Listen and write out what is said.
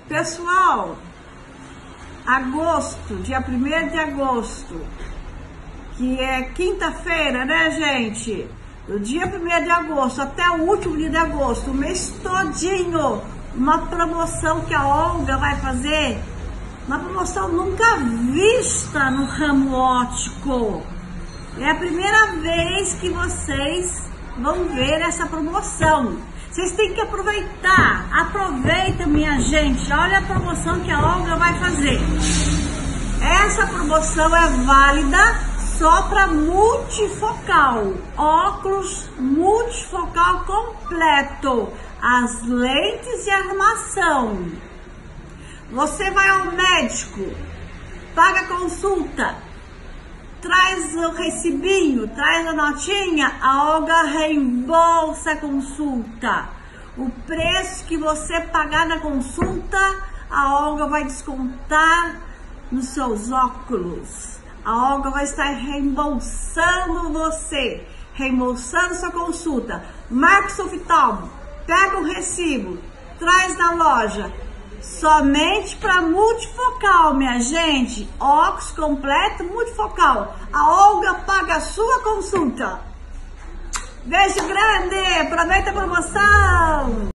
Pessoal, agosto, dia 1º de agosto, que é quinta-feira, né, gente? Do dia 1º de agosto até o último dia de agosto, o mês todinho, uma promoção que a Olga vai fazer, uma promoção nunca vista no ramo óptico. É a primeira vez que vocês vão ver essa promoção. Vocês têm que aproveitar. Aproveita, minha gente. Olha a promoção que a Olga vai fazer. Essa promoção é válida só para multifocal. Óculos multifocal completo. As lentes e armação. Você vai ao médico, paga a consulta, traz o recibinho, traz a notinha, a Olga reembolsa a consulta. O preço que você pagar na consulta, a Olga vai descontar nos seus óculos. A Olga vai estar reembolsando você, reembolsando sua consulta. Marca o seu oftalmo, pega o recibo, traz na loja. Somente para multifocal, minha gente. Óculos completo multifocal. A Olga paga a sua consulta. Beijo grande. Aproveita a promoção.